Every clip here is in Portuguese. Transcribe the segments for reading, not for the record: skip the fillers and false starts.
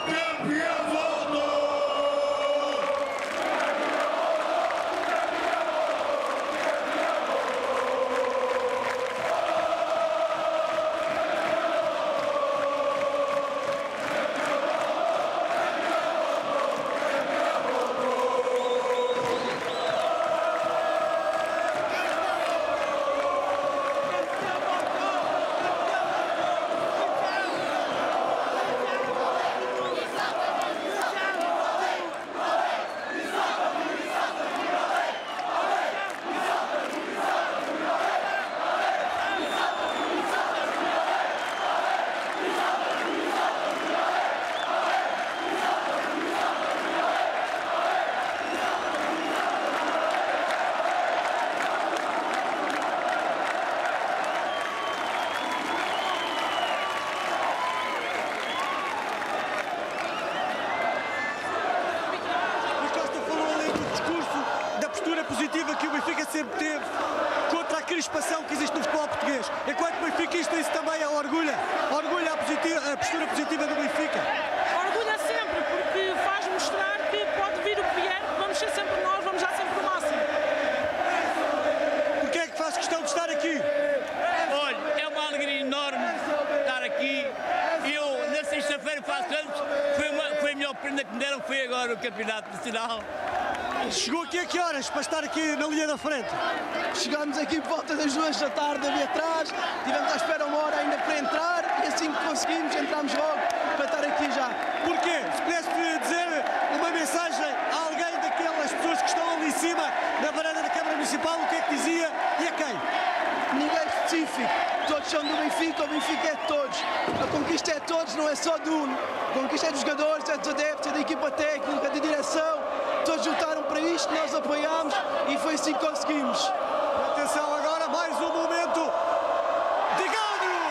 Campeão voltou! Positiva que o Benfica sempre teve contra a crispação que existe no futebol português. Enquanto benfiquista, isso também orgulha a postura positiva do Benfica. Orgulha sempre, porque faz mostrar que pode vir o que vier, vamos ser sempre nós, vamos dar sempre o máximo. Porquê é que faz questão de estar aqui? Olha, é uma alegria enorme estar aqui. Eu, na sexta-feira, faço anos, foi a melhor prenda que me deram, foi agora o Campeonato Nacional. Chegou aqui a que horas para estar aqui na linha da frente? Chegámos aqui por volta das 2 da tarde ali atrás, tivemos à espera uma hora ainda para entrar e assim que conseguimos entramos logo para estar aqui já. Porquê? Se pudesse dizer uma mensagem a alguém daquelas pessoas que estão ali em cima na varanda da Câmara Municipal, o que é que dizia e a quem? Ninguém específico, todos são do Benfica, o Benfica é de todos. A conquista é de todos, não é só de um. A conquista é dos jogadores, é dos adeptos, é da equipa técnica, da direção. Todos lutaram para isto, nós apoiámos e foi assim que conseguimos. Atenção agora, mais um momento de ganho!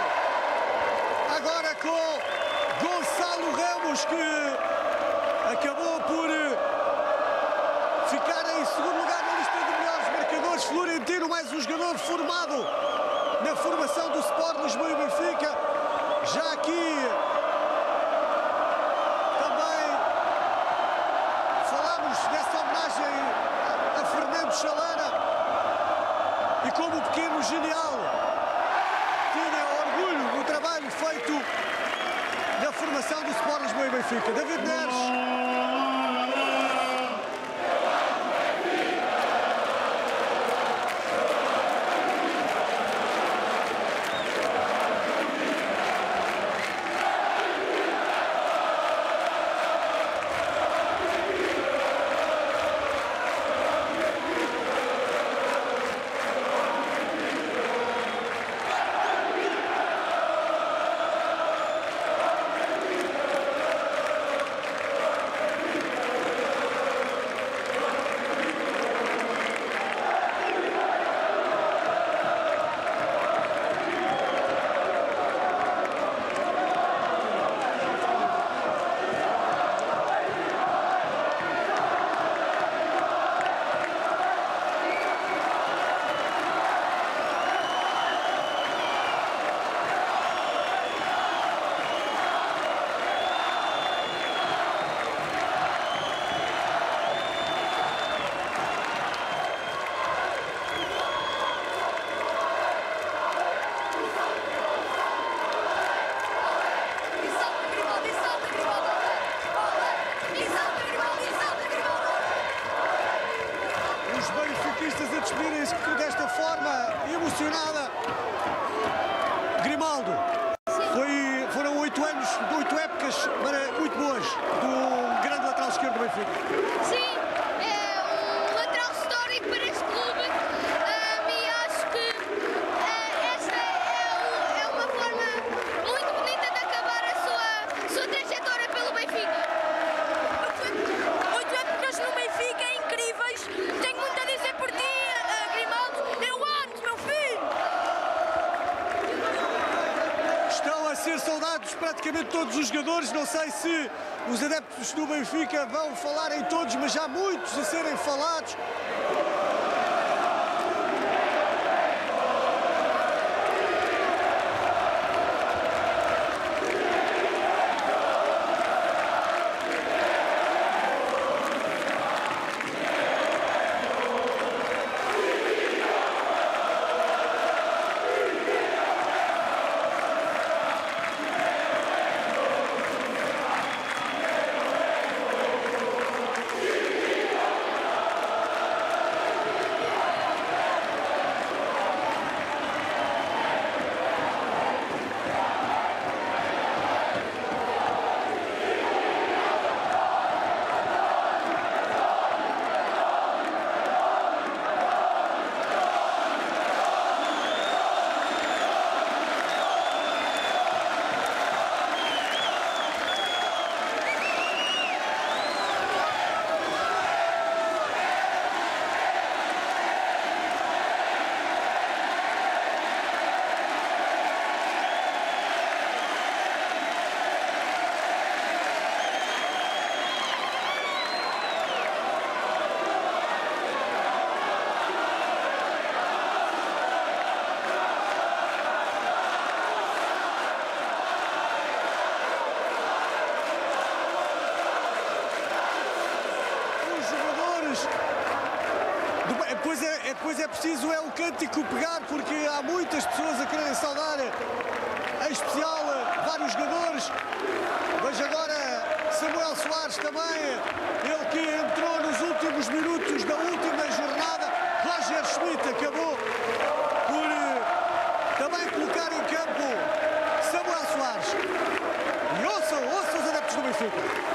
Agora com Gonçalo Ramos, que acabou por ficar em segundo lugar na lista de melhores marcadores. Florentino, mais um jogador formado na formação do Sport Lisboa e Benfica. Já aqui dessa homenagem a Fernando Chalana e como o pequeno genial tinha orgulho no trabalho feito na formação do Sport Lisboa e Benfica. David Neres. A despedirem-se desta forma emocionada. Grimaldo, foram 8 anos, 8 épocas muito boas do grande lateral esquerdo do Benfica. Sim, é um lateral histórico para este clube e acho que esta é uma forma muito bonita de acabar a sua trajetória pelo Benfica. 8 épocas no Benfica incríveis, tenho muito a dizer por ti. Ser saudados praticamente todos os jogadores. Não sei se os adeptos do Benfica vão falar em todos, mas há muitos a serem falados. depois é preciso o cântico pegar, porque há muitas pessoas a quererem saudar, em especial vários jogadores. Veja agora Samuel Soares também, ele que entrou nos últimos minutos da última jornada. Roger Schmidt acabou por também colocar em campo Samuel Soares. E ouçam os adeptos do Benfica.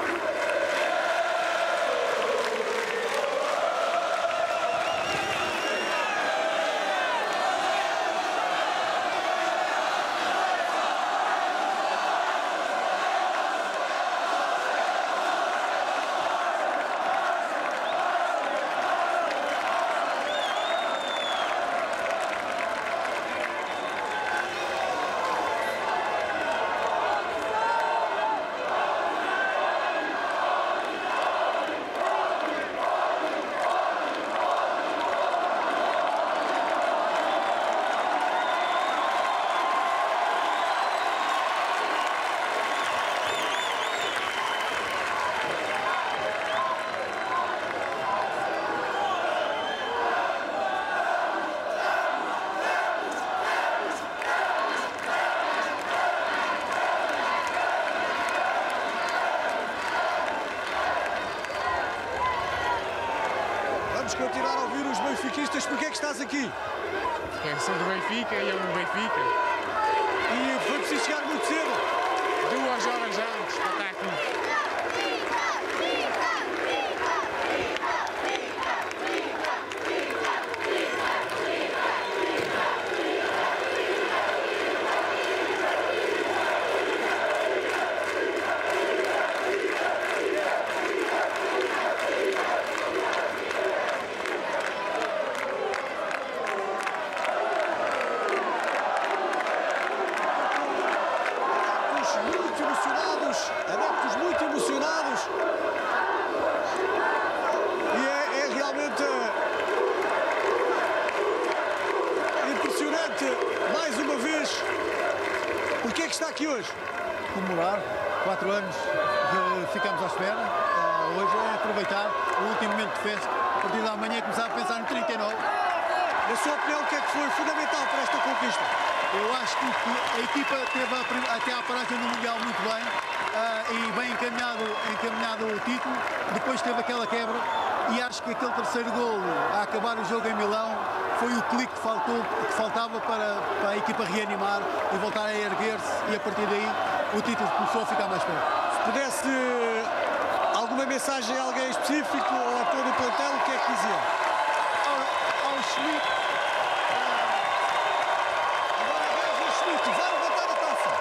Continuar a ouvir os benfiquistas. Porquê é que estás aqui? Porque sou do Benfica e eu no Benfica. E foi preciso chegar muito cedo? 2 horas antes para estar aqui. Adeptos muito emocionados, e é realmente impressionante, mais uma vez. Porquê é que está aqui hoje? Comemorar 4 anos que ficamos à espera. Hoje é aproveitar o último momento de festa. A partir da manhã começar a pensar no 39. Na sua opinião, o que é que foi fundamental para esta conquista? Eu acho que a equipa teve até à paragem do Mundial muito bem e bem encaminhado o título. Depois teve aquela quebra e acho que aquele terceiro golo a acabar o jogo em Milão foi o clique que faltava para a equipa reanimar e voltar a erguer-se, e a partir daí o título começou a ficar mais perto. Se pudesse alguma mensagem a alguém específico ou a todo o plantel, o que é que dizia? Ao Schmidt. Vai levantar a taça.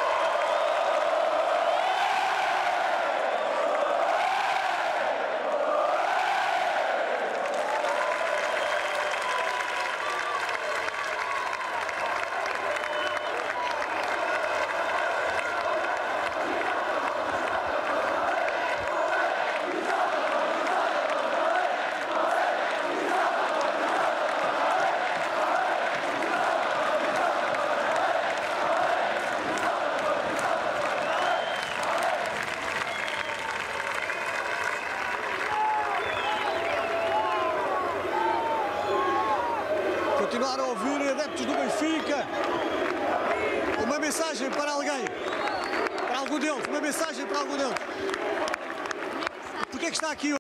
Continuar a ouvir adeptos do Benfica. Uma mensagem para alguém, para algum deles, uma mensagem para algum deles. Porquê é que está aqui hoje?